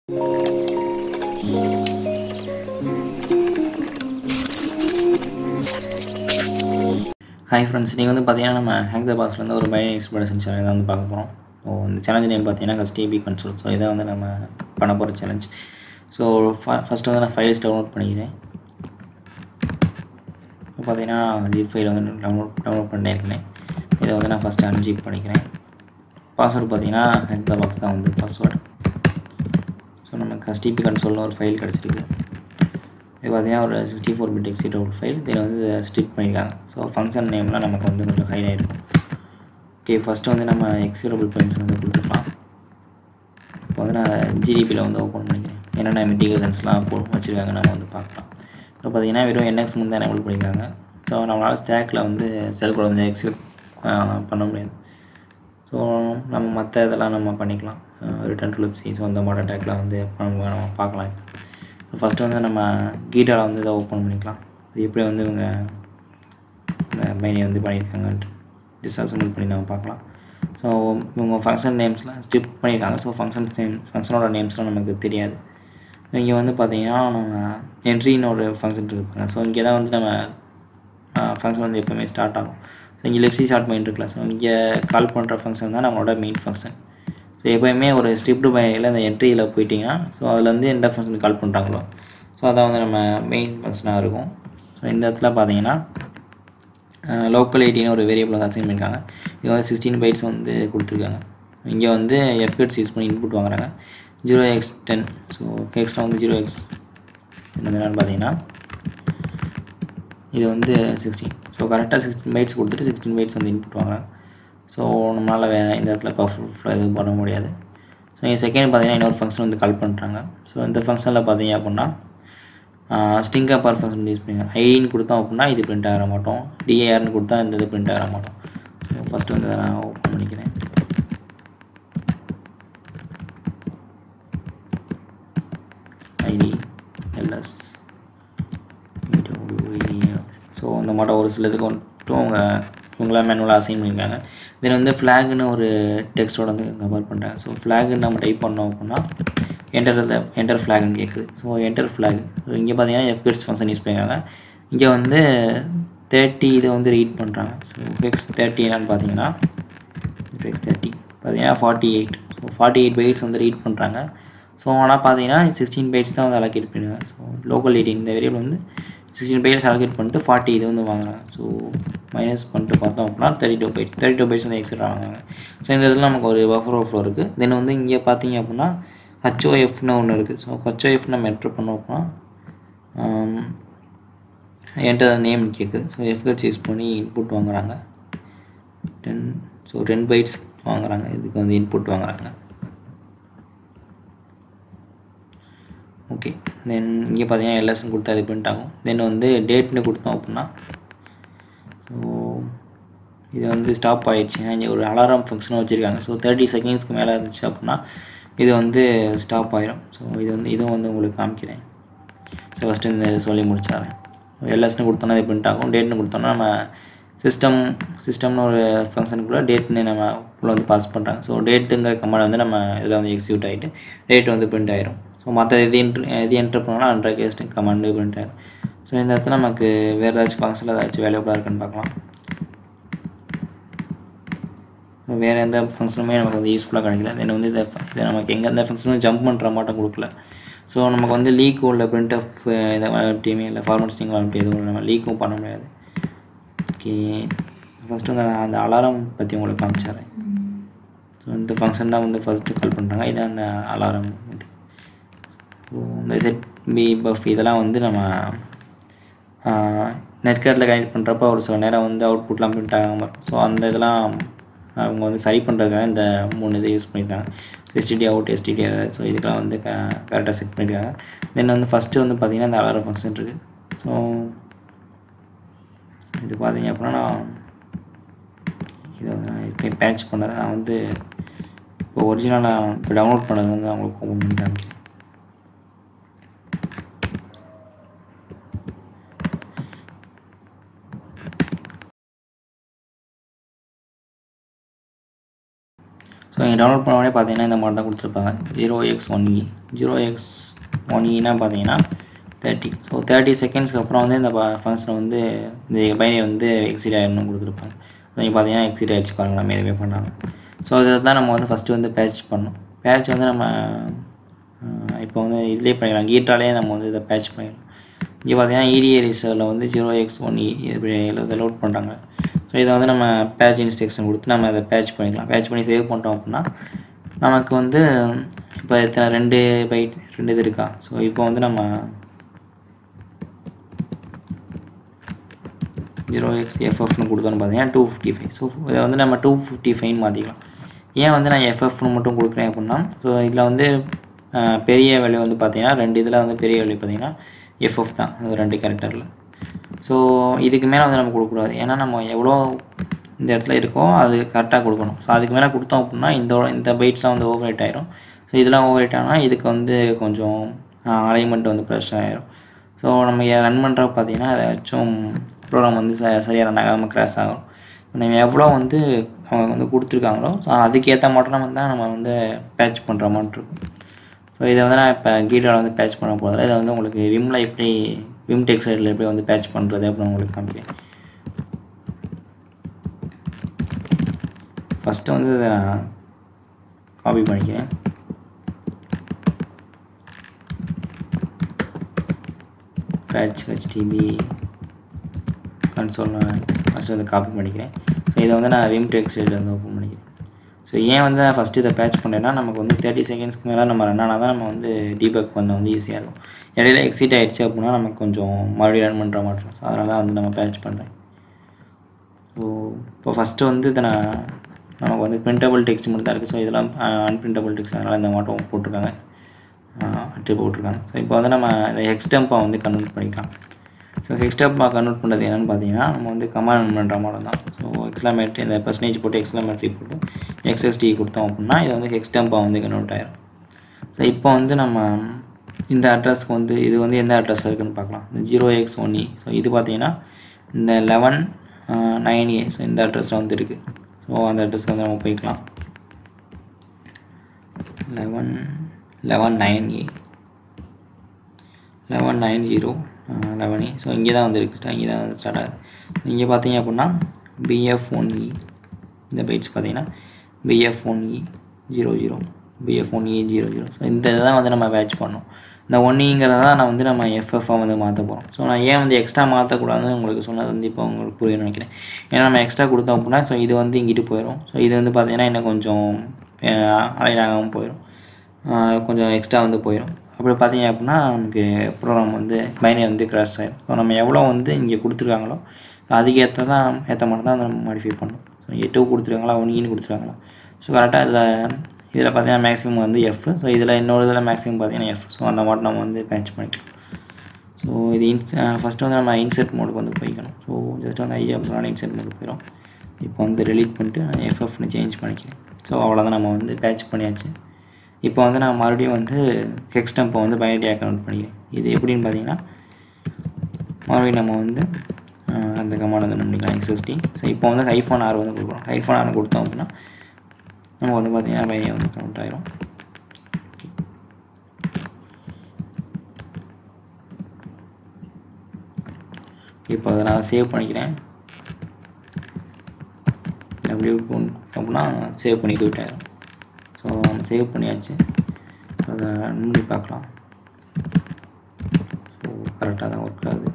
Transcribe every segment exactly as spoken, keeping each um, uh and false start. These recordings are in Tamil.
Hi friends, நீங்கள் வந்து பார்த்தீங்கன்னா நம்ம Hackthebox ஒரு பை எக்ஸ்பிளேஷன் சேனல் வந்து பார்க்க போகிறோம். ஸோ இந்த சேலஞ்ச் நேம் பார்த்தீங்கன்னா H T B-console. ஸோ இதை வந்து நம்ம பண்ண போகிற சேலஞ்ச். ஸோ ஃபஸ்ட்டு வந்து நான் ஃபைல்ஸ் டவுன்லோட் பண்ணிக்கிறேன். இப்போ பார்த்தீங்கன்னா ஜிப் ஃபைல் வந்து டவுன்லோட் டவுன்லோட் பண்ணியிருக்கேன். இதை வந்து நான் ஃபஸ்ட்டு அன்ஜிப் பண்ணிக்கிறேன். பாஸ்வேர்டு பார்த்தீங்கன்னா Hackthebox தான் வந்து பாஸ்வேர்டு. ஸோ நமக்கு H T B-console ஒரு ஃபைல் கிடச்சிருக்கு. இது பார்த்தீங்கன்னா ஒரு sixty four bit executable file. இதில் வந்து ஸ்ட்ரிப் பண்ணியிருக்காங்க. ஸோ ஃபங்க்ஷன் நேம்லாம் நமக்கு வந்து கொஞ்சம் ஹைட் ஆகிருக்கும். ஓகே, ஃபஸ்ட்டு வந்து நம்ம எக்ஸிக்யூட்டபிள் ஃபைல்ஸ் வந்து கொடுத்துக்கலாம். இப்போ வந்து நான் ஜிடிபியில் வந்து ஓப்பன் பண்ணிக்கிறேன். என்னென்ன மெட்டிகேஷன்ஸ்லாம் போ வச்சுருக்காங்க நம்ம வந்து பார்க்கலாம். இப்போ பார்த்தீங்கன்னா வெறும் என்எக்ஸ் வந்து எனேபிள் பண்ணியிருக்காங்க. ஸோ நம்மளால் ஸ்டாக்கில் வந்து செல் கூட வந்து எக்ஸிக்யூட் பண்ண முடியாது. ஸோ நம்ம மற்ற இதெல்லாம் நம்ம பண்ணிக்கலாம். ரிட்டர்ன் டு லிப்சி ஸோ அந்த மாடல் டேக்கில் வந்து நம்ம நம்ம பார்க்கலாம். இப்போ ஃபஸ்ட்டு வந்து நம்ம கீட்டாவில் வந்து இதை ஓப்பன் பண்ணிக்கலாம். அது எப்படி வந்து இவங்க மைனை வந்து பண்ணியிருக்காங்கன்ட்டு டிஸ்அசம்பிள் பண்ணி நம்ம பார்க்கலாம். ஸோ இவங்க ஃபங்க்ஷன் நேம்ஸ்லாம் ஸ்ட்ரிப் பண்ணியிருக்காங்க. ஸோ ஃபங்க்ஷன் நேம் ஃபங்க்ஷனோட நேம்ஸ்லாம் நமக்கு தெரியாது. இங்கே வந்து பார்த்தீங்கன்னா நம்ம என்ட்ரின்னு ஒரு ஃபங்க்ஷன் இருப்பாங்க. ஸோ இங்கே தான் வந்து நம்ம ஃபங்க்ஷன் வந்து எப்போவுமே ஸ்டார்ட் ஆகும். ஸோ இங்கே லிப்சி ஸ்டார்ட் பண்ணிட்டு இருக்கலாம். ஸோ இங்கே கால் பண்ணுற ஃபங்க்ஷன் தான் நம்மளோட மெயின் ஃபங்க்ஷன். ஸோ எப்போயுமே ஒரு ஸ்ட்ரிப்டு பையில் அந்த என்ட்ரியில் போயிட்டிங்கன்னா ஸோ அதில் வந்து எந்த ஃபங்க்ஷனுக்கு கால் பண்ணுறாங்களோ ஸோ அதான் வந்து நம்ம மெயின் ஃபங்க்ஷனாக இருக்கும். ஸோ இந்த இடத்துல பார்த்தீங்கன்னா லோக்கல் எயிட்டின்னு ஒரு வேரியபிள் அசைன் பண்ணியிருக்காங்க. இது வந்து சிக்ஸ்டீன் பைட்ஸ் வந்து கொடுத்துருக்காங்க. இங்கே வந்து எஃப்கட்ஸ் யூஸ் பண்ணி இன்புட் வாங்குறாங்க. ஜீரோ எக்ஸ் டென் ஸோ எக்ஸில் வந்து ஜீரோ எக்ஸ் என்னன்னு பார்த்தீங்கன்னா இது வந்து சிக்ஸ்டீன். ஸோ கரெக்டாக சிக்ஸ்டீன் பைட்ஸ் கொடுத்துட்டு சிக்ஸ்டீன் பைட்ஸ் வந்து இன்புட் வாங்குறாங்க. ஸோ நம்மளால் வே இந்த இடத்துல பர்ஃபெக்டாக எதுவும் பண்ண முடியாது. ஸோ இங்கே செகண்ட் பார்த்தீங்கன்னா இன்னொரு ஃபங்க்ஷன் வந்து கால் பண்ணுறாங்க. ஸோ இந்த ஃபங்க்ஷனில் பார்த்தீங்க அப்படின்னா ஸ்டிங்கா பர் ஃபங்க்ஷன் வந்து யூஸ் பண்ணிங்க. ஐடின்னு கொடுத்தோம் அப்படின்னா இது பிரிண்ட் ஆக மாட்டோம். டிஏஆர்னு கொடுத்தா இந்த இது பிரிண்ட் ஆக மாட்டோம். ஸோ ஃபஸ்ட்டு வந்து அதை நான் ஓப்பன் பண்ணிக்கிறேன். ஐடி எல்எஸ் ஸோ இந்த மாட்டம் ஒரு சிலதுக்கு வந்துட்டும் அவங்க இவங்களா மேனுவலாக அசைன் பண்ணியிருக்காங்க. இதில் வந்து ஃப்ளாக்னு ஒரு டெக்ஸ்ட்டோட வந்து கம்பேர் பண்ணுறாங்க. ஸோ ஃப்ளாக்னு நம்ம டைப் பண்ணோம் அப்படின்னா என்டர் என்டர் ஃப்ளாக்னு கேட்குது. ஸோ என்டர் ஃப்ளாக் ஸோ இங்கே பார்த்தீங்கன்னா எஃப்கெட்ஸ் ஃபங்க்ஷன் யூஸ் பண்ணியிருக்காங்க. இங்கே வந்து தேர்ட்டி இதை வந்து ரீட் பண்ணுறாங்க. ஸோ எக்ஸ் தேர்ட்டி என்னன்னு பார்த்தீங்கன்னா எக்ஸ் தேர்ட்டி பார்த்தீங்கன்னா forty eight so forty eight bytes வந்து ரீட் பண்ணுறாங்க. ஸோ ஆனால் பார்த்தீங்கன்னா சிக்ஸ்டீன் பைட்ஸ் தான் வந்து அலோகேட் பண்ணுவாங்க. ஸோ லோக்கல் எயிட்டின் இந்த வேரியபிள் வந்து சிக்ஸ்டீன் பைட்ஸ் அலோகேட் பண்ணிட்டு ஃபார்ட்டி இது வந்து வாங்குறாங்க. ஸோ மைனஸ் பண்ணிட்டு பார்த்தோம் அப்படின்னா thirty two bytes thirty two bytes வந்து எக்ஸ்ட்ரா வாங்குறாங்க. ஸோ இந்த இதில் நமக்கு ஒரு பஃபர் ஓவர்ஃப்ளோ இருக்குது. தென் வந்து இங்கே பார்த்தீங்க அப்படின்னா ஹச்ஓஎஃப்னு ஒன்று இருக்குது. ஸோ ஹச்ஓஎஃப் நம்ம என்ட்ரு பண்ணோம் அப்படின்னா என்டர் நேம் கேட்குது. ஸோ எஃப்கட்ஸ் யூஸ் பண்ணி இன்புட் வாங்குறாங்க. டென் ஸோ டென் பைட்ஸ் வாங்குறாங்க. இதுக்கு வந்து இன்புட் வாங்குறாங்க. ஓகே, தென் இங்கே பார்த்தீங்கன்னா எல்எஸ்ன்னு கொடுத்தா இது பிரிண்ட் ஆகும். தென் வந்து டேட்னு கொடுத்தோம் அப்படின்னா ஸோ இது வந்து ஸ்டாப் ஆகிடுச்சு. இங்கே ஒரு அலாரம் ஃபங்க்ஷனாக வச்சுருக்காங்க. ஸோ தேர்ட்டி செகண்ட்ஸ்க்கு மேலே இருந்துச்சு அப்படின்னா இது வந்து ஸ்டாப் ஆகிடும். ஸோ இது வந்து இதுவும் வந்து உங்களுக்கு காமிக்கிறேன். ஸோ ஃபஸ்ட்டு இந்த சொல்லி முடிச்சாரேன். எல்எஸ்ன்னு கொடுத்தோன்னா இது பிரிண்ட் ஆகும். டேட்னு கொடுத்தோன்னா நம்ம சிஸ்டம் சிஸ்டம்னு ஒரு ஃபங்க்ஷனுக்குள்ளே டேட்னு நம்ம உள்ள வந்து பாஸ் பண்ணுறாங்க. ஸோ டேட்டுங்கிற கமாண்ட் வந்து நம்ம இதில் வந்து எக்ஸிக்யூட் ஆகிட்டு டேட் வந்து பிரிண்ட் ஆகிடும். ஸோ மற்ற இது என்ட்ரு இது என்ட்ரு பண்ணோன்னா அண்டர் கேஸ்ட் கமாண்டு பிரிண்ட் ஆகிடும். ஸோ இந்த இடத்துல நமக்கு வேறு ஏதாச்சும் ஃபங்க்ஷனில் ஏதாச்சும் வேல்யூபிளாக இருக்குன்னு பார்க்கலாம். வேறு எந்த ஃபங்க்ஷனுமே நமக்கு வந்து யூஸ்ஃபுல்லாக கிடைக்கல. தென் வந்து இதை இதை நமக்கு எங்கே எந்த ஃபங்க்ஷனும் ஜம்ப் பண்ணுற மாட்டம் கொடுக்கல. ஸோ நமக்கு வந்து லீக்கும் இல்லை பிரிண்ட் ஆஃப் இதை டீமே இல்லை ஃபார்மட் ஸ்டிங் அப்படி எதுவும் நம்ம லீக்கும் பண்ண முடியாது. ஓகே, ஃபஸ்ட்டு வந்து அந்த அலாரம் பற்றி உங்களுக்கு காமிச்சிடுறேன். ஸோ இந்த ஃபங்க்ஷன் தான் வந்து ஃபஸ்ட்டு கால் பண்ணுறாங்க. இதான் அந்த அலாரம் இது. ஸோ இந்த செட் பி பஃப் இதெல்லாம் வந்து நம்ம நெட்கார்ட்டில் கனெக்ட் பண்ணுறப்ப ஒரு சில நேரம் வந்து அவுட்புட்லாம் பிரிண்ட் ஆகாமல் இருக்கும். ஸோ அந்த இதெல்லாம் அவங்க வந்து சரி பண்ணுறதுக்காக இந்த மூணு இதை யூஸ் பண்ணியிருக்காங்க. STD out STD. ஸோ இதுக்கெல்லாம் வந்து க கரெக்டாக செட் பண்ணியிருக்காங்க. தென் வந்து ஃபஸ்ட்டு வந்து பார்த்திங்கன்னா இந்த அலாரம் ஃபங்க்ஷன் இருக்குது. ஸோ இது பார்த்தீங்க அப்படின்னா நான் இதை வந்து நான் இப்போ பேட்ச் பண்ணதை நான் வந்து இப்போ ஒரிஜினலாக இப்போ டவுன்லோட் பண்ணது வந்து அவங்களுக்கு ஓப்பன் பண்ணி காமிக்கிறேன். ஸோ நீங்கள் டவுன்லோட் பண்ண பார்த்தீங்கன்னா இந்த மாதிரி தான் கொடுத்துருப்பாங்க zero x one e zero x one இனா பார்த்தீங்கன்னா தேர்ட்டி ஸோ தேர்ட்டி செகண்ட்ஸ்க்கு அப்புறம் வந்து இந்த ஃபங்க்ஷன் வந்து இந்த பைனரி வந்து எக்ஸிட் ஆகிடணும் கொடுத்துருப்பாங்க. நீங்கள் பார்த்தீங்கன்னா எக்ஸிட் ஆகிடுச்சு பாருங்கள் நம்ம எதுவுமே பண்ணாங்க. ஸோ இதை தான் நம்ம வந்து ஃபஸ்ட்டு வந்து பேட்ச் பண்ணணும். பேட்ச் வந்து நம்ம இப்போ வந்து இதிலே பண்ணிக்கலாம், கீட்டாலே நம்ம வந்து இதை பேட்ச் பண்ணிடலாம். இங்கே பார்த்தீங்கன்னா இடிஏ ரிசர்வில் வந்து ஜீரோ எக்ஸ் ஒன் இ இப்படி இதை லோட் பண்ணுறாங்க. ஸோ இதை வந்து நம்ம பேட்ச் இன்ஸ்ட்ரக்ஷன் கொடுத்து நம்ம அதை பேட்ச் பண்ணிக்கலாம். பேட்ச் பண்ணி சேவ் பண்ணிட்டோம் அப்படின்னா நமக்கு வந்து இப்போ எத்தனை ரெண்டு பைட் ரெண்டு இது இருக்கா. ஸோ இப்போ வந்து நம்ம ஜீரோ எக்ஸ் எஃப்எஃப்னு கொடுத்தோன்னு பார்த்தீங்கன்னா டூ ஃபிஃப்டி ஃபைவ் ஸோ இதை வந்து நம்ம டூ ஃபிஃப்டி ஃபைவ்னு மாற்றிக்கலாம். ஏன் வந்து நான் எஃப்எஃப்னு மட்டும் கொடுக்குறேன் அப்படின்னா ஸோ இதில் வந்து பெரிய வேல்யூ வந்து பார்த்தீங்கன்னா ரெண்டு இதில் வந்து பெரிய வேல்யூ பார்த்தீங்கன்னா எஃப்எஃப் தான் அது ரெண்டு கேரக்டரில். ஸோ இதுக்கு மேலே வந்து நம்ம கொடுக்கக்கூடாது, ஏன்னா நம்ம எவ்வளோ இந்த இடத்துல இருக்கோ அது கரெக்டாக கொடுக்கணும். ஸோ அதுக்கு மேலே கொடுத்தோம் அப்படின்னா இந்த இந்த பைட்ஸ்லாம் வந்து ஓவர் ரைட் ஆயிரும். ஸோ இதெல்லாம் ஓவர் ரைட் ஆனால் இதுக்கு வந்து கொஞ்சம் அலைன்மெண்ட் வந்து ப்ரெஷர் ஆகிரும். ஸோ நம்ம ரன் பண்ணுறப்ப பார்த்தீங்கன்னா ஏதாச்சும் ப்ரோக்ராம் வந்து ச சரியாக ரன் ஆகாமல் கிராஷ் ஆகும். நம்ம எவ்வளோ வந்து அவங்க வந்து கொடுத்துருக்காங்களோ ஸோ அதுக்கேற்ற மட்டும் வந்து தான் நம்ம வந்து பேட்ச் பண்ணுற மாதிரி இருக்கும். ஸோ இதை வந்து நான் இப்போ கீட்டோட வந்து பேட்ச் பண்ண போகிறதில்ல, இதை வந்து உங்களுக்கு விம்மில் எப்படி விம் டெக்ஸ்டைலில் எப்படி வந்து பேட்ச் பண்ணுறது அப்படின்னு உங்களுக்கு காமிக்கிறேன். ஃபஸ்ட்டு வந்து இதை நான் காப்பி பண்ணிக்கிறேன். பேட்ச் ஹெச்டிபி கன்சோல் நான் ஃபஸ்ட்டு வந்து காப்பி பண்ணிக்கிறேன். ஸோ இதை வந்து நான் விம் டெக்ஸ்டைலில் வந்து ஓப்பன் பண்ணிக்கிறேன். ஸோ ஏன் வந்து நான் ஃபஸ்ட்டு இதை பேட்ச் பண்ணேன்னா நமக்கு வந்து தேர்ட்டி செகண்ட்ஸ்க்கு மேலே நம்ம ரன் ஆனால் தான் நம்ம வந்து டீபக் பண்ண வந்து ஈஸியாக இருக்கும். இடையில எக்ஸிட் ஆகிடுச்சு அப்படின்னா நமக்கு கொஞ்சம் மறுபடியும் ரன் பண்ணுற மாதிரி இருக்கும். ஸோ அதனால தான் வந்து நம்ம பேட்ச் பண்ணுறேன். ஸோ இப்போ ஃபஸ்ட்டு வந்து இதை நான் நமக்கு வந்து பிரிண்டபிள் டெக்ஸ்ட் மட்டும் தான் இருக்குது. ஸோ இதெல்லாம் அன்பிரிண்டபிள் டெக்ஸ்ட், அதனால் இந்த மாட்டம் போட்டிருக்காங்க அட்டு போட்டிருக்காங்க. ஸோ இப்போ வந்து நம்ம இந்த எக்ஸ்டெம்பாக வந்து கன்வெர்ட் பண்ணிக்கலாம். ஸோ எக்ஸ்டெம்பாக கன்வெர்ட் பண்ணுறது என்னென்னு பார்த்தீங்கன்னா நம்ம வந்து கமாண்ட் பண்ணுற மாதிரி தான். ஸோ எக்ஸ்லாமேட்ரி இந்த பர்சன்டேஜ் போட்டு எக்ஸ்லாமேட்ரி போட்டு எக்ஸ்எஸ்டி கொடுத்தோம் அப்படின்னா இது வந்து எக்ஸ்டெம்பாக வந்து கன்வெர்ட் ஆயிரும். ஸோ இப்போ வந்து நம்ம இந்த அட்ரஸ்க்கு வந்து இது வந்து எந்த அட்ரஸ் இருக்குதுன்னு பார்க்கலாம். இந்த zero x one e so இது பார்த்தீங்கன்னா இந்த லெவன் நைன் ஏ ஸோ இந்த அட்ரஸில் வந்து இருக்குது. ஸோ அந்த அட்ரஸ்க்கு வந்து நம்ம போய்க்கலாம். Eleven eleven nine A eleven nine zero eleven A so இங்கே தான் வந்து இருக்குது, இங்கே தான் வந்து ஸ்டார்ட் ஆகுது. இங்கே பார்த்தீங்க அப்படின்னா பிஎஃப் ஒன் இ இந்த பைட்ஸ் பார்த்தீங்கன்னா BF one e zero zero BF one e zero zero so இந்த இதை தான் வந்து நம்ம பேட்ச் பண்ணணும். இந்த ஒன் இங்கிறத தான் நான் வந்து நம்ம எஃப்எஃபாக வந்து மாற்ற போகிறோம். ஸோ நான் ஏன் வந்து எக்ஸ்ட்ரா மாற்றக்கூடாதுன்னு உங்களுக்கு சொன்னது வந்து இப்போ உங்களுக்கு புரியும்னு நினைக்கிறேன். ஏன்னா நம்ம எக்ஸ்ட்ரா கொடுத்தோம் அப்படின்னா ஸோ இது வந்து இங்கிட்டு போயிடும். ஸோ இது வந்து பார்த்தீங்கன்னா இன்னும் கொஞ்சம் அலைனாகாமல் போயிடும், கொஞ்சம் எக்ஸ்ட்ரா வந்து போயிடும். அப்படி பார்த்தீங்க அப்படின்னா நமக்கு ப்ரோக்ராம் வந்து பைனரி வந்து கிராஷ் ஆகிடும். ஸோ நம்ம எவ்வளோ வந்து இங்கே கொடுத்துருக்காங்களோ அதுக்கு ஏற்ற தான் ஏற்ற மட்டும் தான் நம்ம மாடிஃபை பண்ணணும். ஸோ இங்கே டூ கொடுத்துருக்காங்களா ஒன் ஈன்னு கொடுத்துருக்காங்களா ஸோ கரெக்டாக இதில் இதில் பார்த்தீங்கன்னா மேக்ஸிமம் வந்து எஃப். ஸோ இதில் இன்னொரு இதில் மேக்ஸிமம் பார்த்தீங்கன்னா எஃப். ஸோ அந்த மாதிரி நம்ம வந்து பேட்ச் பண்ணிக்கலாம். ஸோ இது இன்ஸ் ஃபஸ்ட்டு வந்து நம்ம இன்செர்ட் மோடுக்கு வந்து போய்க்கணும். ஸோ ஜஸ்ட் வந்து ஐயா அப்படின்னா இன்செர்ட் மோடுக்கு போயிடும். இப்போ வந்து ரிலீட் பண்ணிட்டு எஃப்எஃப்னு சேஞ்ச் பண்ணிக்கிறேன். ஸோ அவ்வளோதான் நம்ம வந்து பேட்ச் பண்ணியாச்சு. இப்போ வந்து நான் மறுபடியும் வந்து ஹெக்ஸ்டெம்பை வந்து பைனரியாக கன்வெர்ட் பண்ணிக்கிறேன். இது எப்படின்னு பார்த்தீங்கன்னா மறுபடியும் நம்ம வந்து அந்த கமாண்ட் வந்து நம்ம பண்ணிக்கலாம் எக்ஸ்எஸ்டி. ஸோ இப்போ வந்து ஹைஃபோன் ஆர் வந்து கொடுக்குறோம். ஹைஃபோன் ஆர் கொடுத்தோம் அப்படின்னா நம்ம வந்து பார்த்தீங்கன்னா பைனரி வந்து கன்வெர்ட் ஆயிரும். இப்போ அதை நான் சேவ் பண்ணிக்கிறேன். எப்படி அப்படின்னா சேவ் பண்ணி விட்டாயிரும். ஸோ நம்ம சேவ் பண்ணியாச்சு. அதை ரன் பண்ணி பார்க்கலாம். ஸோ கரெக்டாக தான் ஒர்க் ஆகுது.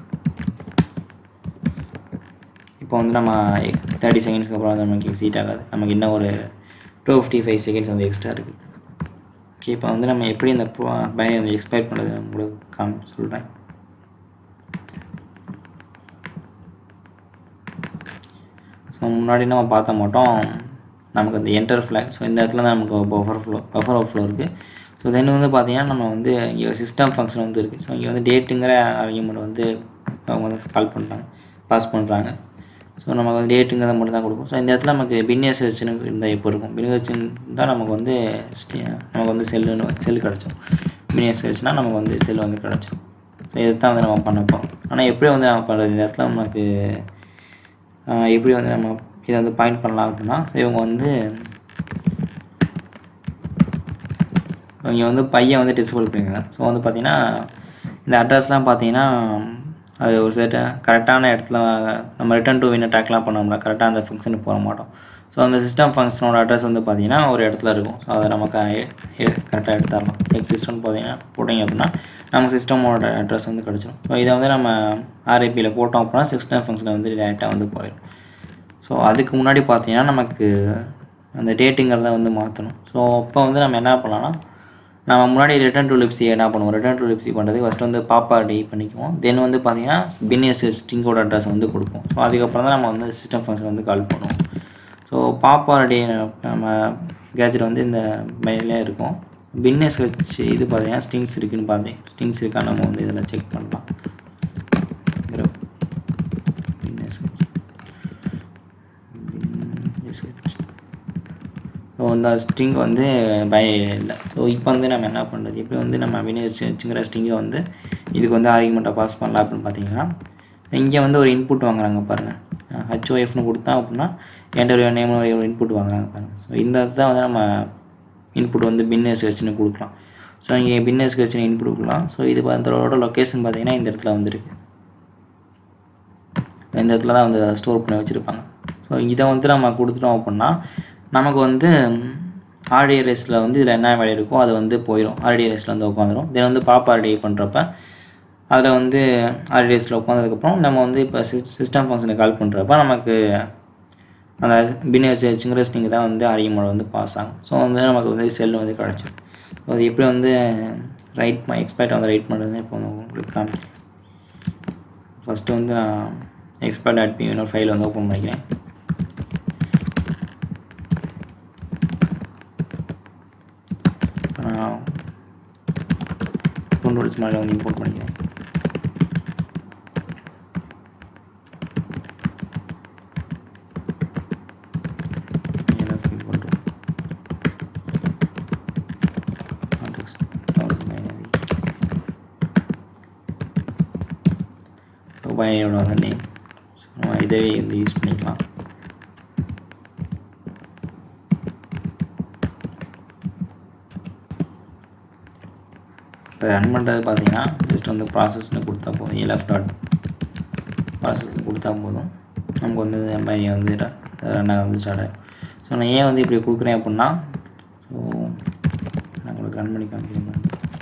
இப்போ வந்து நம்ம தேர்ட்டி செகண்ட்ஸ்க்கு அப்புறம் வந்து நமக்கு எக்ஸிட் ஆகாது. நமக்கு இன்னும் ஒரு டூ ஃபிஃப்டி ஃபைவ் செகண்ட்ஸ் வந்து எக்ஸ்ட்ரா இருக்குது. ஓகே, இப்போ வந்து நம்ம எப்படி இந்த ப்ரோ பைனரி வந்து எக்ஸ்பைர் பண்ணுறது உங்களுக்கு காம் சொல்கிறேன். ஸோ முன்னாடி நம்ம பார்த்த மாட்டோம் நமக்கு அந்த என்டர் ஃப்ளாக். ஸோ இந்த இடத்துல தான் நமக்கு buffer flow buffer over flow இருக்குது. ஸோ தென் வந்து பார்த்தீங்கன்னா நம்ம வந்து இங்கே சிஸ்டம் ஃபங்க்ஷன் வந்து இருக்குது. ஸோ இங்கே வந்து டேட்டுங்கிற ஆர்கியூமெண்ட் வந்து அவங்க வந்து கால் பண்ணுறாங்க, பாஸ் பண்ணுறாங்க. ஸோ நமக்கு வந்து டேட்டுங்கிறத மட்டும் தான் கொடுக்கும். ஸோ இந்த இடத்துல நமக்கு பின்னியர் சர்ச்னு இருந்தால் எப்போ இருக்கும், பின்னியர் சர்ச்னு தான் நமக்கு வந்து நமக்கு வந்து செல்லுன்னு செல் கிடச்சோம். பின்னியர் சர்ச்னால் நமக்கு வந்து செல் வந்து கிடச்சிடும். ஸோ இதை தான் வந்து நம்ம பண்ண போகிறோம். ஆனால் எப்படி வந்து நம்ம பண்ணுறது, இந்த இடத்துல நமக்கு எப்படி வந்து நம்ம இதை வந்து பாயிண்ட் பண்ணலாம் அப்படின்னா, ஸோ இவங்க வந்து இங்கே வந்து பையன் வந்து டிசபிள் பண்ணியிருக்காங்க. ஸோ வந்து பார்த்திங்கன்னா இந்த அட்ரஸ்லாம் பார்த்தீங்கன்னா அது ஒரு செட்ட கரெக்டான இடத்துல நம்ம ரிட்டன் டு வின் அட்டாக்லாம் பண்ணோம்னா கரெக்டாக அந்த ஃபங்க்ஷனுக்கு போக மாட்டோம். ஸோ அந்த சிஸ்டம் ஃபங்க்ஷனோட அட்ரஸ் வந்து பார்த்திங்கன்னா ஒரு இடத்துல இருக்கும். ஸோ அதை நமக்கு கரெக்டாக எடுத்துடலாம். எக்ஸ் சிஸ்டம் பார்த்தீங்கன்னா போட்டிங்க அப்படின்னா நம்ம சிஸ்டமோட அட்ரஸ் வந்து கிடச்சிடும். ஸோ இதை வந்து நம்ம ஆர்ஐபியில் போட்டோம் அப்படின்னா சிஸ்டம் ஃபங்க்ஷனில் வந்து டேரெக்டாக வந்து போயிடும். ஸோ அதுக்கு முன்னாடி பார்த்தீங்கன்னா நமக்கு அந்த டேட்டுங்கிறத வந்து மாற்றணும். ஸோ அப்போ வந்து நம்ம என்ன பண்ணலாம்னா நம்ம முன்னாடி ரிட்டன் டு லிப்ஸி என்ன பண்ணுவோம், ரிட்டன் டு லிப்ஸி பண்ணுறதுக்கு ஃபஸ்ட்டு வந்து பாப்பா டே பண்ணிக்குவோம். தென் வந்து பார்த்திங்கன்னா பின்எஸ் ஸ்ட்ரிங்கோட அட்ரஸ் வந்து கொடுப்போம். ஸோ அதுக்கப்புறம் தான் நம்ம வந்து சிஸ்டம் ஃபங்க்ஷன் வந்து கால் பண்ணுவோம். ஸோ பாப்பா டே நம்ம கேஜெட் வந்து இந்த மெயிலே இருக்கும். பின்எஸ் வச்சு இது பார்த்தீங்கன்னா ஸ்ட்ரிங்ஸ் இருக்குதுன்னு பார்த்தேன். ஸ்ட்ரிங்ஸ் இருக்கா நம்ம வந்து இதில் செக் பண்ணலாம். ஸோ இந்த ஸ்ட்ரிங் வந்து பய இல்லை. ஸோ இப்போ வந்து நம்ம என்ன பண்ணுறது, இப்போ வந்து நம்ம பின்எஸ் வச்சுங்கிற ஸ்ட்ரிங்கை வந்து இதுக்கு வந்து ஆர்குமெண்ட்டாக பாஸ் பண்ணலாம் அப்படின்னு பார்த்தீங்கன்னா இங்கே வந்து ஒரு இன்புட் வாங்குறாங்க பாருங்கள். ஹெச்ஓஎஃப்னு கொடுத்தா அப்படின்னா என்டர் நேம் ஒரு இன்புட் வாங்குறாங்க பாருங்கள். ஸோ இந்த தான் வந்து நம்ம இன்புட் வந்து பின்எஸ் வச்சுன்னு கொடுக்கலாம். ஸோ இங்கே பின்எஸ் வச்சுன்னு இன்புட் கொடுக்கலாம். ஸோ இது அதோட லொக்கேஷன் பார்த்தீங்கன்னா இந்த இடத்துல வந்துருக்கு. இந்த இடத்துல தான் வந்து ஸ்டோர் பண்ணி வச்சுருப்பாங்க. ஸோ இதை வந்து நம்ம கொடுத்துட்டோம் அப்படின்னா நமக்கு வந்து ஆர்டிஆர்எஸில் வந்து இதில் என்ன வேலை இருக்கோ அது வந்து போயிடும். ஆர்டிஆர்எஸில் வந்து உட்காந்துரும். தென் வந்து பாப்பா ஆர்டிஐ பண்ணுறப்ப அதில் வந்து ஆர்டிஎஸில் உட்காந்ததுக்கப்புறம் நம்ம வந்து இப்போ சிஸ்டம் ஃபங்க்ஷனை கால் பண்ணுறப்ப நமக்கு அந்த பின்எஸ் வச்சுங்கிற ஸ்ட்ரிங் தான் வந்து ஆர்குமெண்ட் வந்து பாஸ் ஆகும். ஸோ வந்து நமக்கு வந்து செல் வந்து கிடச்சிடும். ஸோ அது எப்படி வந்து ரைட் எக்ஸ்பெக்ட் வந்து ரைட் பண்ணுறதுன்னு இப்போ வந்து உங்களுக்கு காமிக்கிறேன். ஃபஸ்ட்டு வந்து நான் எக்ஸ்பெக்ட் டாட் பி இன்னொரு ஃபைல் வந்து ஓப்பன் பண்ணிக்கிறேன். நான் கண்ட்ரோல்ஸ் மாதிரி வந்து இம்போர்ட் பண்ணிக்கிறேன். பையனோட வந்து நேம் நம்ம இதவே வந்து யூஸ் பண்ணிக்கலாம். இப்போ ரன் பண்ணுறது பார்த்தீங்கன்னா ஜஸ்ட் வந்து ப்ராசஸ்னு கொடுத்தா போதும். எல்எஃப் டாட் ப்ராசஸ்னு கொடுத்தா போதும் நமக்கு வந்து எம்ஐஏ வந்து ரன்னாக வந்து ஸ்டார்ட் ஆகிடும். ஸோ நான் ஏன் வந்து இப்படி கொடுக்குறேன் அப்படின்னா ஸோ நான் உங்களுக்கு ரன் பண்ணி காமிக்கிறேன்.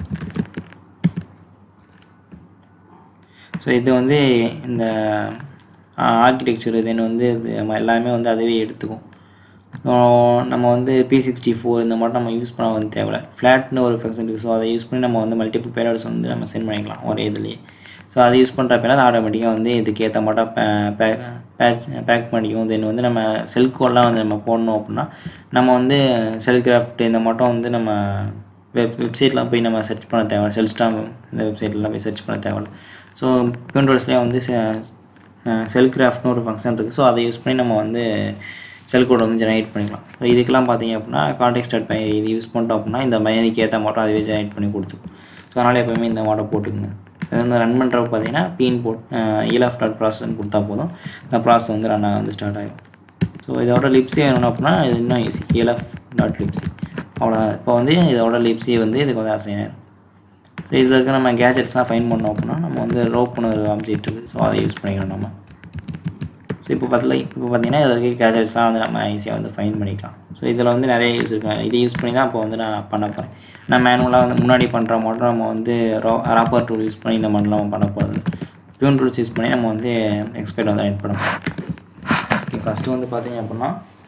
ஸோ இது வந்து இந்த ஆர்கிடெக்சர் தென் வந்து இது எல்லாமே வந்து அதுவே எடுத்துக்கும். ஸோ நம்ம வந்து பி சிக்ஸ்டி ஃபோர் இந்த மட்டும் நம்ம யூஸ் பண்ண வந்து தேவையில்லை. ஃப்ளாட்னு ஒரு ஃபங்க்ஷன் இருக்குது. ஸோ அதை யூஸ் பண்ணி நம்ம வந்து மல்டிபிள் பேலட்ஸ் வந்து நம்ம சென்ட் பண்ணிக்கலாம் ஒரே இதுலேயே. ஸோ அதை யூஸ் பண்ணுறப்ப அது ஆட்டோமேட்டிக்காக வந்து இதுக்கு ஏற்ற மட்டும் பேக் பேக் பேக் பண்ணிக்கும். தென் வந்து நம்ம செல் கோடெலாம் வந்து நம்ம போடணும் அப்படின்னா நம்ம வந்து செல் கிராஃப்ட் இந்த மட்டும் வந்து நம்ம வெப் வெப்சைட்லாம் போய் நம்ம சர்ச் பண்ண தேவையில்லை. செல்ஸ்டாம் இந்த வெப்சைட்லாம் போய் சர்ச் பண்ண தேவையில்லை. ஸோ விண்டோஸ்லேயே வந்து செல் கிராஃப்ட்னு ஒரு ஃபங்க்ஷன் இருக்குது. ஸோ அதை யூஸ் பண்ணி நம்ம வந்து செல் கோட் வந்து ஜெனரேட் பண்ணிக்கலாம். ஸோ இதுக்கெல்லாம் பார்த்தீங்க அப்படின்னா கான்டெக்ஸ்ட் டாட் பைனரி இது யூஸ் பண்ணிட்டோம் அப்படின்னா இந்த பைனரிக்கு ஏற்ற மாட்டோம் அதுவே ஜெனரேட் பண்ணி கொடுத்துக்கும். ஸோ அதனால் எப்போயுமே இந்த மாட்டை போட்டுக்குங்க. இது வந்து ரன் பண்ணுறப்ப பார்த்தீங்கன்னா பீன் போட் ஈலாஃப் டாட் ப்ராசஸ்ன்னு கொடுத்தா போதும். இந்த ப்ராசஸ் வந்து ரன் வந்து ஸ்டார்ட் ஆகிடும். ஸோ இதோட லிப்ஸி வேணும் அப்படின்னா இது இன்னும் ஈஸி. ஈலாஃப் டாட் லிப்ஸி அவ்வளோதான். இப்போ வந்து இதோட லிப்ஸி வந்து இதுக்கு வந்து அசைன் ஆகிடும். ஸோ இதில் இருக்க நம்ம கேஜெட்ஸ்லாம் ஃபைன் பண்ணோம் அப்படின்னா நம்ம வந்து ரோப்னு ஒரு ஆப்ஜெக்ட் இருக்குது. ஸோ அதை யூஸ் பண்ணிக்கலாம் நம்ம. ஸோ இப்போ பார்த்துல இப்போ பார்த்தீங்கன்னா இதில் இருக்க கேஜெட்ஸ்லாம் வந்து நம்ம ஈஸியாக வந்து ஃபைன் பண்ணிக்கலாம். ஸோ இதில் வந்து நிறைய யூஸ் இருக்குது. இதை யூஸ் பண்ணி தான் இப்போ வந்து நான் பண்ண போகிறேன். நான் மேனுவலாக வந்து முன்னாடி பண்ணுற மாடல் நம்ம வந்து ரோ ராப்பர் டூல் யூஸ் பண்ணி இந்த மாடல் நம்ம பண்ண போகிறது. பியூன் டூல்ஸ் யூஸ் பண்ணி நம்ம வந்து எக்ஸ்பெக்ட் வந்து ரைட் பண்ண போகிறோம். ஓகே, ஃபஸ்ட்டு வந்து பார்த்தீங்க அப்படின்னா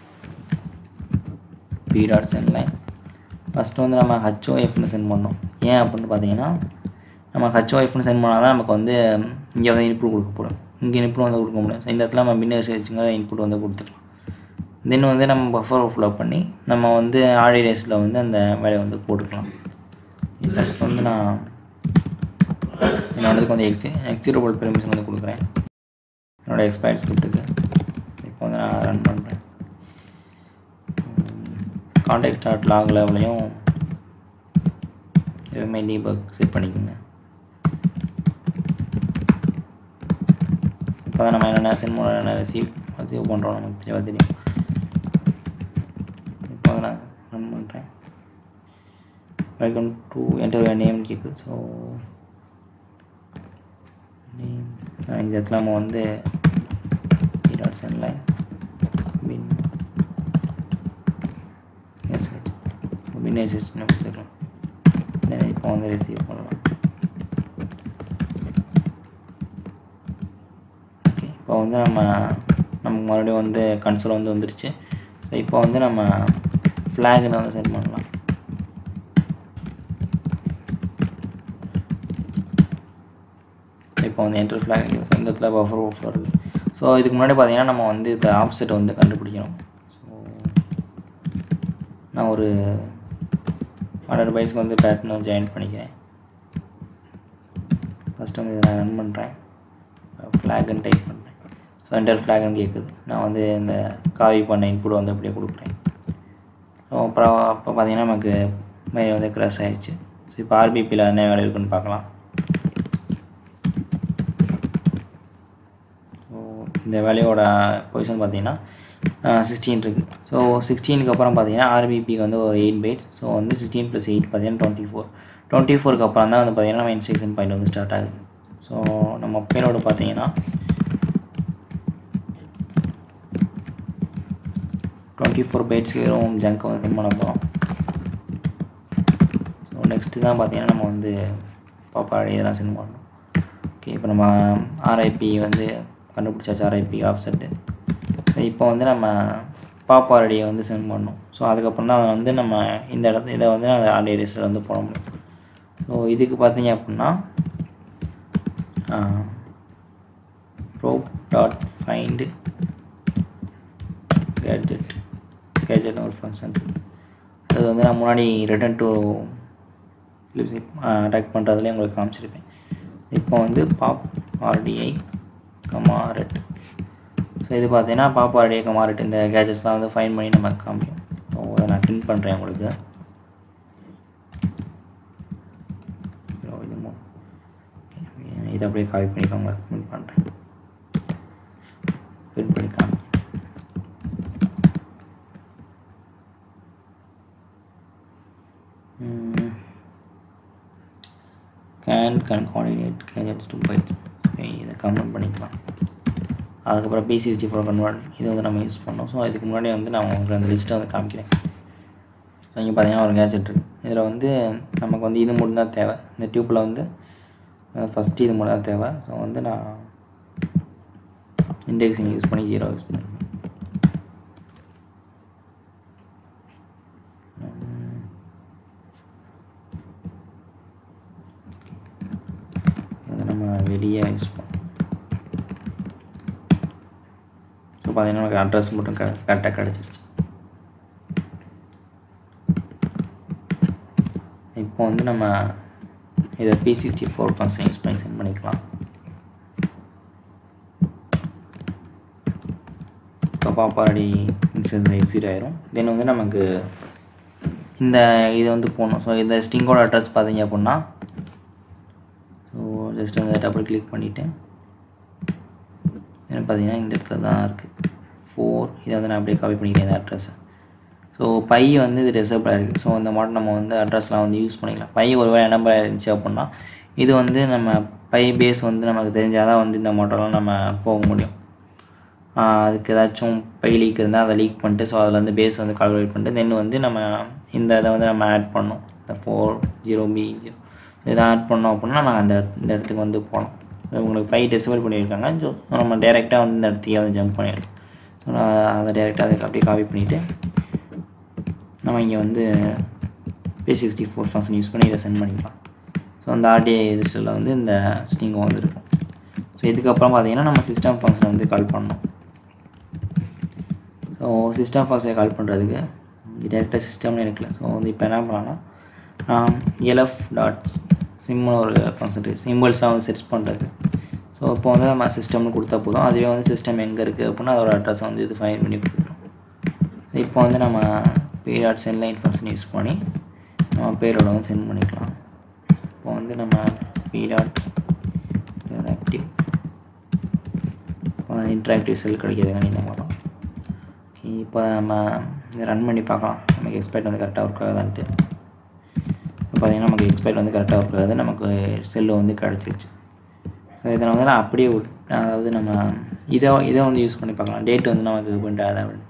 p dot send line first வந்து நம்ம ஹெச்ஓஎஃப்னு சென்ட் பண்ணோம். ஏன் அப்படின்னு பார்த்தீங்கன்னா நம்ம ஹெச்ஓஎஃப்னு சென்ட் பண்ணால் தான் நமக்கு வந்து இங்கே வந்து இன்புட் கொடுக்க போகிறோம். இங்கே இன்புட் வந்து கொடுக்க முடியும். ஸோ இந்த இடத்துல நம்ம பின்னர் வச்சுங்க இன்புட் வந்து கொடுத்துக்கலாம். தென் வந்து நம்ம பஃபர் ஃப்ளோ பண்ணி நம்ம வந்து ஆர்டிரேஸில் வந்து அந்த வேலையை வந்து போட்டுக்கலாம். ஃபஸ்ட் வந்து நான் என்னோடதுக்கு வந்து எக்ஸி எக்ஸிரபிள் பெர்மிஷன் வந்து கொடுக்குறேன் என்னோடய எக்ஸ்பைர்ட் ஸ்கிரிப்ட்டுக்கு. இப்போ வந்து நான் ரன் பண்ணுறேன். கான்டெக்ஸ்ட் டாட் லாக் லெவலையும் எதுவுமே டீபக் செட் பண்ணிக்கோங்க. இப்போ தான் நம்ம என்னென்ன சென்ட் பண்ண என்ன ரிசீவ் ரிசீவ் பண்ணுறோம் நமக்கு தெளிவாக தெரியும். இப்போ நான் ரன் பண்ணுறேன். welcome to enter your name கேட்குது. ஸோ நேம் இந்த இடத்துல நம்ம வந்து dot send line bin message bin message கொடுத்துக்கலாம். தென் இப்போ வந்து ரிசீவ் பண்ணலாம். ஓகே, இப்போ வந்து நம்ம நமக்கு மறுபடியும் வந்து கன்சோல் வந்து வந்துருச்சு. ஸோ இப்போ வந்து நம்ம ஃப்ளாக்னு வந்து செட் பண்ணலாம். இப்போ வந்து என்டர் ஃப்ளாக் ஸோ இந்த இடத்துல பஃபர் ஓவர்ஃப்ளோ இருக்குது. ஸோ இதுக்கு முன்னாடி பார்த்தீங்கன்னா நம்ம வந்து இந்த ஆஃப்செட் வந்து கண்டுபிடிக்கணும். ஸோ நான் ஒரு ஹண்ட்ரட் பைட்ஸ்க்கு வந்து பேட்டர்ன் வந்து ஜாயின் பண்ணிக்கிறேன். ஃபஸ்ட்டு வந்து இதை நான் ரன் பண்ணுறேன். ஃப்ளாக்னு டைப் பண்ணுறேன். ஸோ என்டர் ஃப்ளாக்னு கேட்குது. நான் வந்து இந்த காவி பண்ண இன்புட் வந்து அப்படியே கொடுக்குறேன். ஸோ அப்புறம் அப்போ பார்த்தீங்கன்னா நமக்கு மெயில் வந்து க்ராஷ் ஆகிடுச்சு. ஸோ இப்போ ஆர்பிபியில் என்ன வேலை இருக்குன்னு பார்க்கலாம். ஸோ இந்த வேலையோட பொசிஷன் பார்த்தீங்கன்னா சிக்ஸ்டீன் இருக்குது. ஸோ சிக்ஸ்டீனுக்கு அப்புறம் பார்த்தீங்கன்னா ஆர்பிபிக்கு வந்து ஒரு எயிட் பைட்ஸ். ஸோ வந்து சிக்ஸ்டீன் ப்ளஸ் எயிட் பார்த்தீங்கன்னா டுவெண்ட்டி ஃபோர் டுவெண்ட்டி ஃபோருக்கு அப்புறம் தான் வந்து பார்த்தீங்கன்னா நம்ம இன்ஸ்ட்ரக்ஷன் பாயிண்ட் வந்து ஸ்டார்ட் ஆகுது. ஸோ நம்ம பேரோடு பார்த்தீங்கன்னா டுவெண்ட்டி ஃபோர் பைட்ஸ்க்கு வெறும் ஜங்க் வந்து சென்ட் பண்ண போகிறோம். ஸோ நெக்ஸ்ட்டு தான் பார்த்தீங்கன்னா நம்ம வந்து பாப்பா இதெல்லாம் சென்ட் பண்ணணும். ஓகே, இப்போ நம்ம ஆர்ஐபி வந்து கண்டுபிடிச்சாச்சு, ஆர்ஐபி ஆஃப்செட்டு. ஸோ இப்போ வந்து நம்ம பாப்பா ஆர்டியை வந்து சென்ட் பண்ணணும். ஸோ அதுக்கப்புறம் தான் வந்து நம்ம இந்த இடத்துல இதை வந்து அந்த ஆர்டி ரேஸில் வந்து போட முடியும். ஸோ இதுக்கு பார்த்தீங்க அப்படின்னா ப்ரோப் டாட் ஃபைண்டு கேட்ஜெட் கேட்ஜெட்னு ஒரு ஃபங்க்ஷன் இருக்குது. அது வந்து நான் முன்னாடி ரிட்டர்ன் டு லிப்ஸ் அட்டாக் பண்ணுறதுலேயே உங்களுக்கு காமிச்சிருப்பேன். இப்போ வந்து பாப் ஆர்டிஐ கமாரெட். ஸோ இது பார்த்தீங்கன்னா பாப் ஆர்டிஐ கமாரெட் இந்த கேட்ஜெட்ஸ்லாம் வந்து ஃபைன் பண்ணி நமக்கு காமிக்கும். ஸோ அதை நான் பிரிண்ட் பண்ணுறேன் உங்களுக்கு. இதை அப்படியே காப்பி பண்ணிக்கோங்க, பிரிண்ட் பண்ணுறேன். பிரிண்ட் பண்ணி காமி can concatenate gadgets to bytes. இதை கன்வெர்ட் பண்ணிக்கலாம். அதுக்கப்புறம் பி சிக்ஸ்டி ஃபோர் கன்வெர்ட் இது வந்து நம்ம யூஸ் பண்ணோம். ஸோ இதுக்கு முன்னாடி வந்து நான் உங்களுக்கு அந்த லிஸ்ட்டை வந்து காமிக்கிறேன். ஸோ இங்கே பார்த்தீங்கன்னா ஒரு கேஜெட் இருக்குது. இதில் வந்து நமக்கு வந்து இது மட்டும் தான் தேவை. இந்த டியூப்பில் வந்து ஃபஸ்ட்டு இது மட்டும் தான் தேவை. ஸோ வந்து நான் இண்டெக்ஸிங் யூஸ் பண்ணி ஜீரோ யூஸ் பண்ணி நம்ம வெளியே யூஸ் பண்ணோம். ஸோ பார்த்தீங்கன்னா நமக்கு அட்ரஸ் மட்டும் க கரெக்டாக கிடச்சிருச்சு. இப்போ வந்து நம்ம இதை p sixty four function use பண்ணி சென்ட் பண்ணிக்கலாம். இப்போ பாப்பாடி இன்ஸ்டன்ஸ் எக்ஸிட் ஆயிரும். தென் வந்து நமக்கு இந்த இதை வந்து போகணும். ஸோ இந்த ஸ்ட்ரிங்கோட அட்ரஸ் பார்த்தீங்க அப்படின்னா ஸோ ஜஸ்ட் வந்து டபுள் கிளிக் பண்ணிவிட்டு என்ன பார்த்தீங்கன்னா இந்த இடத்துல தான் இருக்குது ஃபோர். இதை வந்து நான் அப்படியே காப்பி பண்ணிக்கிறேன் இந்த அட்ரஸை. ஸோ பை வந்து இது ரிசர்வ்டாக இருக்குது. ஸோ இந்த மாடல் நம்ம வந்து அட்ரஸ்லாம் வந்து யூஸ் பண்ணிக்கலாம். பை ஒரு வேலை நம்பர் இருந்துச்சு அப்படின்னா இது வந்து நம்ம பை பேஸ் வந்து நமக்கு தெரிஞ்சால் தான் வந்து இந்த மாடலாம் நம்ம போக முடியும். அதுக்கு ஏதாச்சும் பை லீக் இருந்தால் அதை லீக் பண்ணிட்டு ஸோ அதில் வந்து பேஸ் வந்து கால்குலேட் பண்ணிட்டு தென் வந்து நம்ம இந்த இதை வந்து நம்ம ஆட் பண்ணோம். இந்த ஃபோர் ஜீரோ பி ஜீரோ இதை ஆட் பண்ணோம் அப்படின்னா நான் அந்த இந்த இடத்துக்கு வந்து போனோம். உங்களுக்கு பை டிசபிள் பண்ணியிருக்காங்க. ஸோ நம்ம டேரெக்டாக வந்து இந்த இடத்துக்கே வந்து ஜம்ப் பண்ணிடுறோம். ஸோ நான் அதை டேரெக்டாக அதை அப்படியே காப்பி பண்ணிவிட்டு நம்ம இங்கே வந்து p sixty four function use பண்ணி இதை சென்ட் பண்ணிக்கலாம். ஸோ அந்த ஆர்டிஐ ரிஜிஸ்டரில் வந்து இந்த ஸ்ட்ரிங் வந்து இருக்கும். ஸோ இதுக்கப்புறம் பார்த்தீங்கன்னா நம்ம சிஸ்டம் ஃபங்க்ஷனை வந்து கால் பண்ணணும். ஸோ சிஸ்டம் ஃபங்க்ஷனை கால் பண்ணுறதுக்கு டேரெக்டாக சிஸ்டம்னு இருக்குல்ல. ஸோ வந்து இப்போ என்ன பண்ணலாம்னா எல்எஃப் டாட் சிம்னு ஒரு ஃபங்க்ஷன் இருக்குது. சிம்பிள்ஸ்லாம் வந்து செர்ச் பண்ணுறது. ஸோ இப்போ வந்து நம்ம சிஸ்டம்னு கொடுத்தா போதும். அதுவே வந்து சிஸ்டம் எங்கே இருக்குது அப்படின்னா அதோட அட்ரஸை வந்து இது ஃபைன் பண்ணி கொடுத்துரும். இப்போ வந்து நம்ம p dot send line function use பண்ணி நம்ம பேரோட வந்து சென்ட் பண்ணிக்கலாம். இப்போ வந்து நம்ம p dot interactive interactive shell கிடைக்கிறதுக்கான இந்த மாதிரி. ஓகே, இப்போ நம்ம இதை ரன் பண்ணி பார்க்கலாம் நமக்கு எக்ஸ்பெக்ட் வந்து கரெக்டாக ஒர்க் ஆகுதான்ட்டு. இப்போ பார்த்தீங்கன்னா நமக்கு எக்ஸ்பைர் வந்து கரெக்டாக ஒர்க் ஆகுது, நமக்கு செல்லு வந்து கிடச்சிருச்சு. ஸோ இதை வந்து நான் அப்படியே விட் அதாவது நம்ம இதை இதை வந்து யூஸ் பண்ணி பார்க்கலாம். டேட் வந்து நமக்கு பிரிண்ட் ஆகுதா அப்படின்னு.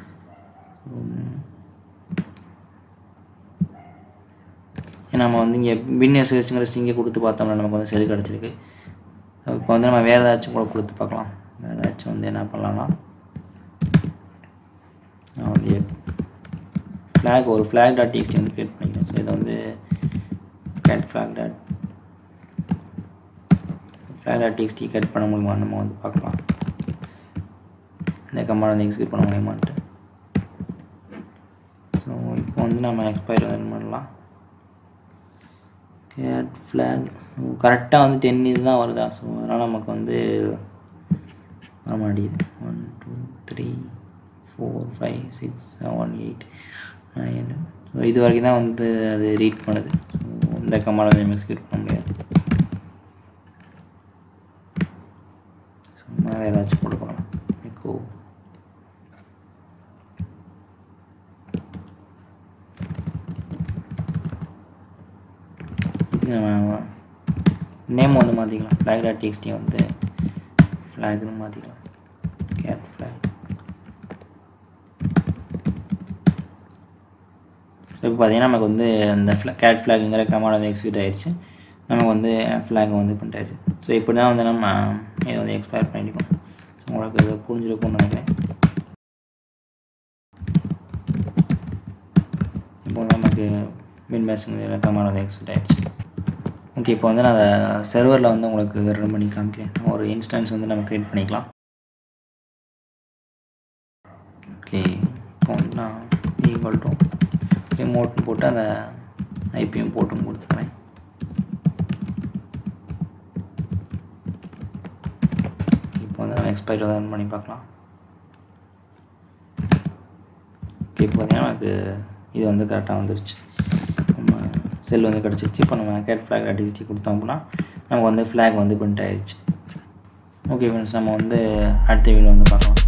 நம்ம வந்து இங்கே பின் எஸ்ஹெச்ங்கிற ஸ்ட்ரிங்கை கொடுத்து பார்த்தோம்னா நமக்கு வந்து செல் கிடச்சிருக்கு. இப்போ வந்து நம்ம வேறு ஏதாச்சும் கூட கொடுத்து பார்க்கலாம். வேறு ஏதாச்சும் வந்து என்ன பண்ணலாம்னா நான் வந்து ஃப்ளாக் ஒரு ஃப்ளாக் டாட் டிஎக்ஸ்டி வந்து க்ரியேட் பண்ணிக்கிறேன். ஸோ இதை வந்து cat flag dot flag dot TXT cut பண்ண முடியுமா நம்ம வந்து பார்க்கலாம். இந்த கமாண்ட் வந்து எக்ஸிக்யூட் பண்ண முடியுமான்ட்டு. ஸோ இப்போ வந்து நம்ம எக்ஸ்பைர் வந்து பண்ணலாம். கேட் ஃப்ளாக் கரெக்டாக வந்து டென் இது தான் வருதா. ஸோ அதனால் நமக்கு வந்து வர மாட்டேங்குது. One two three four five six seven eight nine. So இது வரைக்கும் தான் வந்து அது ரீட் பண்ணுது. ஸோ இந்த கமாண்ட் வந்து நம்ம எக்ஸிக்யூட் பண்ண முடியாது. சும்மா வேறு ஏதாச்சும் போட்டு பார்க்கலாம். எக்கோ நம்ம நேம் வந்து மாற்றிக்கலாம். ஃப்ளாக் டாட் டிஎக்ஸ்டி வந்து ஃப்ளாக்னு மாற்றிக்கலாம். Gate flag. ஸோ இப்போ பார்த்தீங்கன்னா நமக்கு வந்து அந்த ஃப்ளா கேட் ஃப்ளாகுங்கிற கமாண்ட் வந்து எக்ஸிக்யூட் ஆகிடுச்சு. நமக்கு வந்து ஃப்ளாக் வந்து பண்ணிட்டாச்சு. ஸோ இப்படி தான் வந்து நம்ம இதை வந்து எக்ஸ்பயர் பண்ணிக்கணும். ஸோ உங்களுக்கு இதை புரிஞ்சிருக்கும்னு நினைக்கிறேன். இப்போ நமக்கு மின் பேஸுங்கிற கமாண்ட் வந்து எக்ஸிக்யூட் ஆகிடுச்சு. ஓகே, இப்போ வந்து நான் அதை சர்வரில் வந்து உங்களுக்கு ரன் பண்ணி காமிக்கிறேன். ஒரு இன்ஸ்டன்ஸ் வந்து நம்ம க்ரியேட் பண்ணிக்கலாம். ஓகே, இப்போ வந்து நான் ஈக்குவல் டு ரிமோட்னு போட்டு அந்த ஐபியும் போட்டுன்னு கொடுத்துக்கிறேன். இப்போ வந்து நம்ம எக்ஸ்பைர் ரன் பண்ணி பார்க்கலாம். ஓகே, இப்போ பார்த்தீங்கன்னா எனக்கு இது வந்து கரெக்டாக வந்துருச்சு. நம்ம செல் வந்து கிடச்சிருச்சு. இப்போ நம்ம கேட் ஃப்ளாக் அடிச்சு கொடுத்தோம் அப்படின்னா நமக்கு வந்து ஃப்ளாக் வந்து பிரிண்ட் ஆயிடுச்சு. ஓகே ஃப்ரெண்ட்ஸ், நம்ம வந்து அடுத்த வீடியோ வந்து பார்க்கலாம்.